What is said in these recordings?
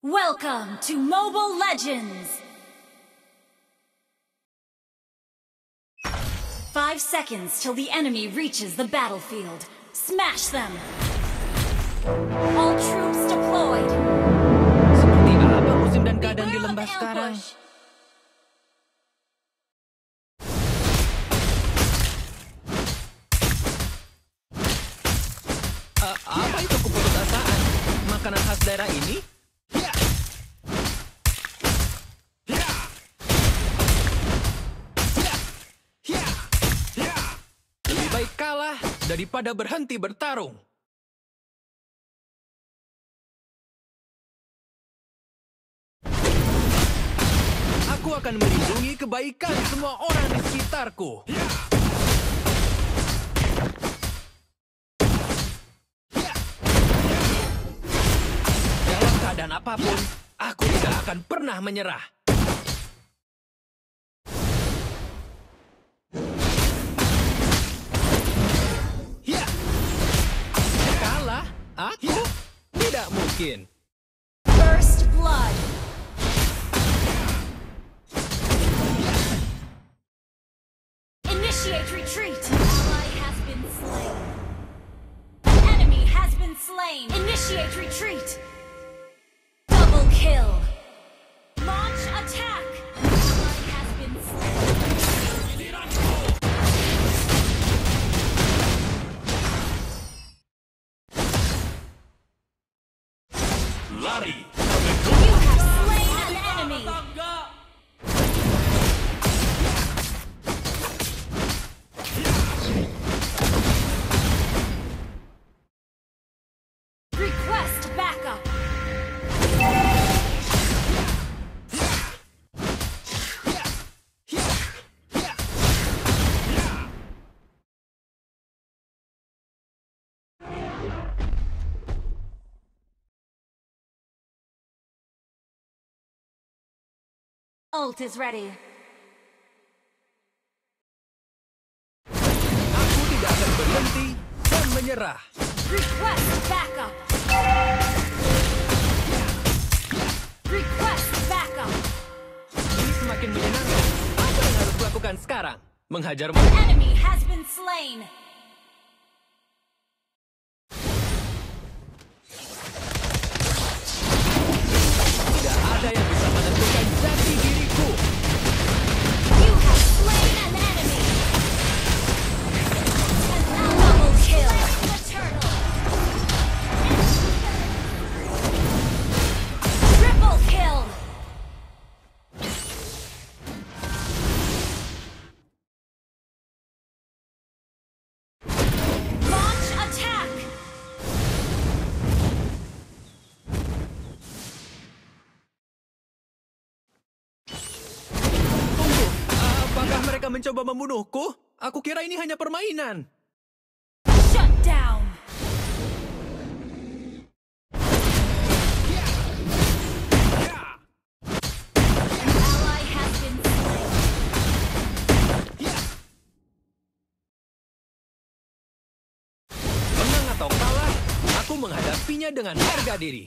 Welcome to Mobile Legends! 5 seconds till the enemy reaches the battlefield. Smash them! All troops deployed! Seperti apa musim dan keadaan di lembah sekarang? Apa itu keputusasaan? Makanan khas daerah ini? Lebih baik kalah daripada berhenti bertarung. Aku akan melindungi kebaikan semua orang di sekitarku. Dalam keadaan apapun, aku tidak akan pernah menyerah. Kalah? Aku? Tidak mungkin. First blood! Initiate retreat! Ally has been slain. Enemy has been slain. Initiate retreat! Double kill! Launch attack! Ally has been slain. Lari! You have slain an enemy! Request backup! Ult is ready. Aku tidak akan berhenti dan menyerah. Request backup! Request backup! Ini semakin menyenangkan. Apa yang harus kulakukan sekarang? Menghajar mereka? Enemy has been slain! Tidak ada yang bisa menentukan jati diriku. You have slain an enemy! Double kill! The turtle! Triple kill! Launch attack! Tunggu, apakah mereka mencoba membunuhku? Aku kira ini hanya permainan. Shut down! Ally has been slain. Menang atau kalah, aku menghadapinya dengan harga diri.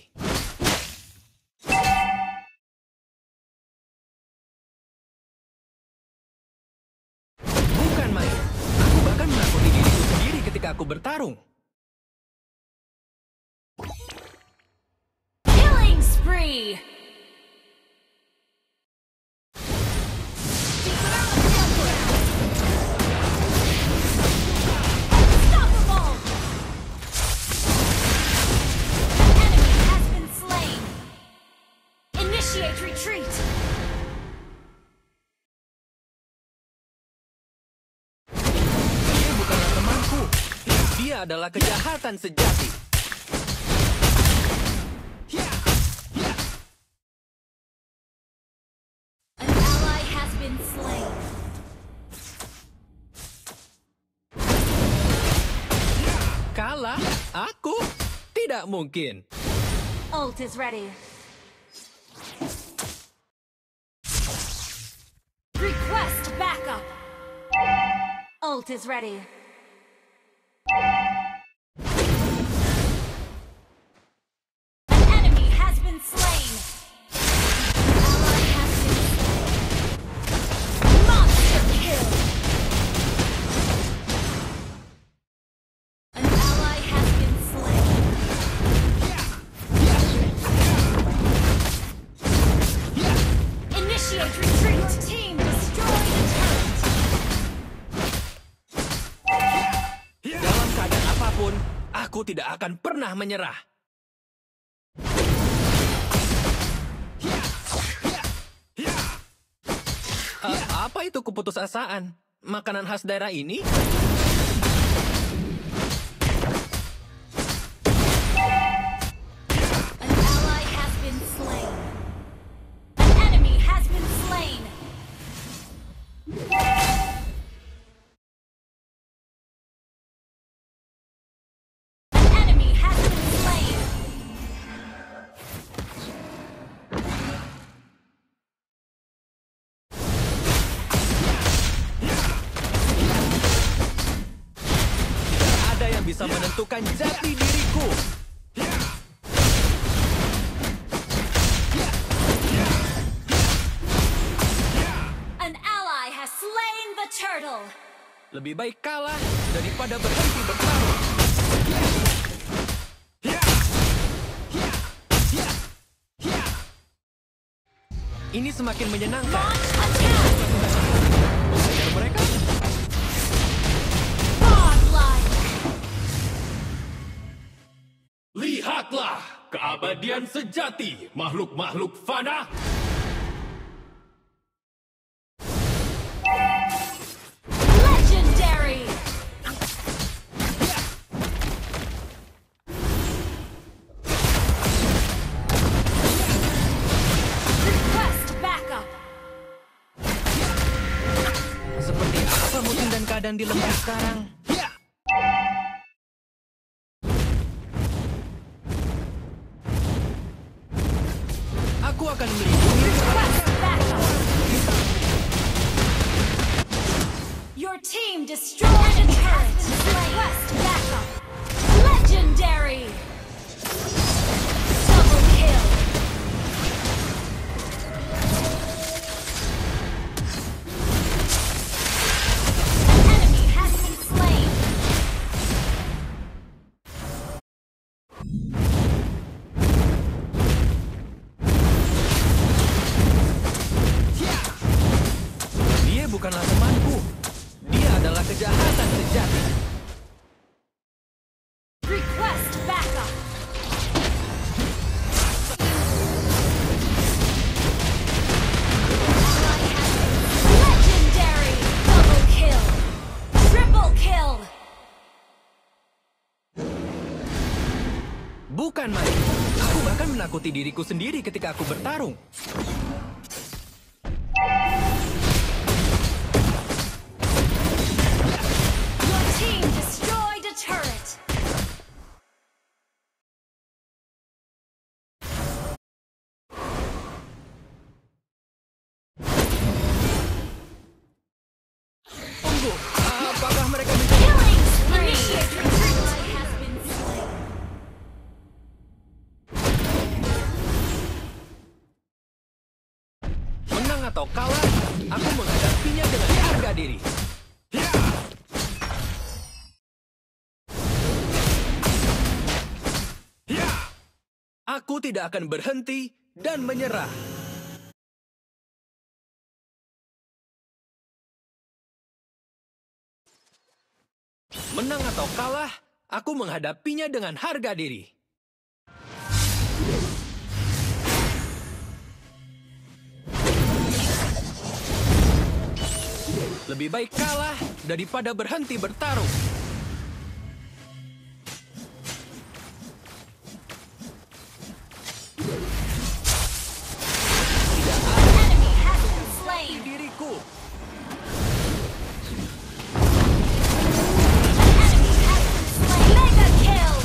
Bukan main. Aku bahkan menakuti diriku sendiri ketika aku bertarung. Killing spree! Unstoppable! An enemy has been slain. Initiate retreat! Dia bukanlah temanku. Dia adalah kejahatan sejati. An ally has been slain. Kalah? Aku? Tidak mungkin. Ult is ready. Request backup! Ult is ready. An enemy has been slain! Aku tidak akan pernah menyerah. Apa itu keputusasaan? Makanan khas daerah ini? An ally has been slain. An enemy has been slain. An enemy has been slain. Ada yang bisa menentukan jati diriku. An ally has slain the turtle. Lebih baik kalah daripada berhenti bertarung. Ini semakin menyenangkan. Launch attack. Mengejar mereka? Godlike. Lihatlah keabadian sejati makhluk-makhluk fana. Legendary. Request backup. Seperti apa musim dan keadaan di lembah sekarang? Aku akan melindungi. Request backup. Your team destroyed a turret. Request backup. Legendary. Double kill. An enemy has been slain. Dia bukanlah temanku. Dia adalah kejahatan sejati. Request backup. Legendary. Double kill. Triple kill. Bukan main. Aku bahkan menakuti diriku sendiri ketika aku bertarung. Your team destroyed a turret. Tunggu, apakah mereka bisa... Killing spree. Initiate retreat. Has been slain. Menang atau kalah, aku menghadapinya dengan harga diri. Aku tidak akan berhenti dan menyerah. Menang atau kalah, aku menghadapinya dengan harga diri. Lebih baik kalah daripada berhenti bertarung. Enemy has been slain. Diriku. Enemy has been slain. Mega kill.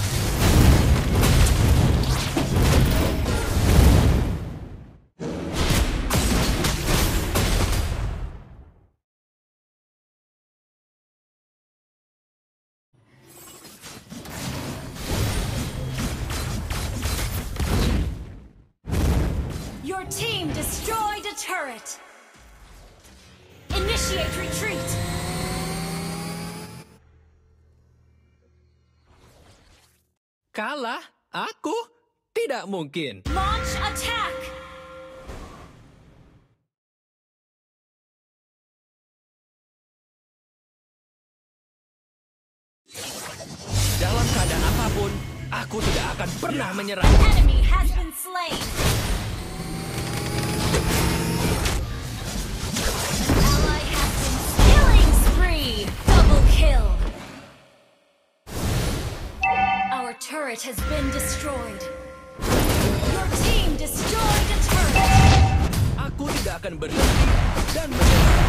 Your team destroyed a turret. Initiate retreat. Kalah? Aku? Tidak mungkin. Launch attack. Dalam keadaan apapun, aku tidak akan pernah menyerah. Enemy has been slain. Ally has been killing spree. Double kill. Our turret has been destroyed. Your team destroyed a turret. Aku tidak akan berhenti dan menyerah.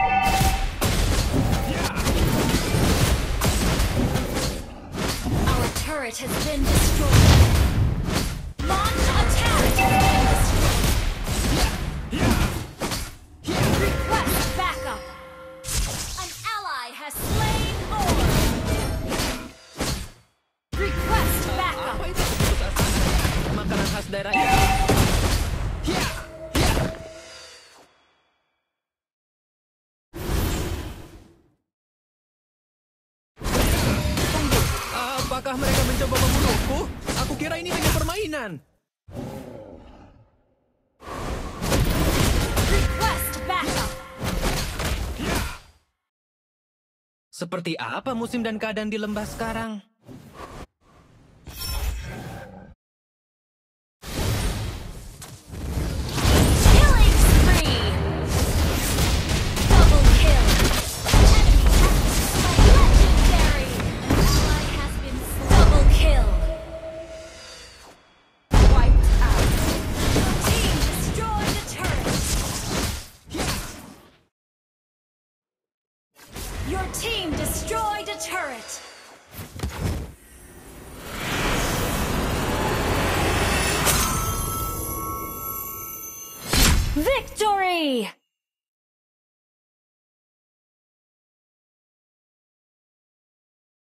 Our turret has been destroyed. Launch attack has been destroyed. Request backup. An ally has slain Orb. Request backup. Apa itu keputusasaan? Makanan khas daerah ini. Tunggu, apakah mereka mencoba membunuhku? Aku kira ini hanya permainan. Request backup. Seperti apa musim dan keadaan di lembah sekarang? Killing spree. Double kill. Enemy has been slain. Legendary. Ally has been slain. Double kill. Wiped out. Your team destroyed a turret. Your team destroyed a turret. Victory!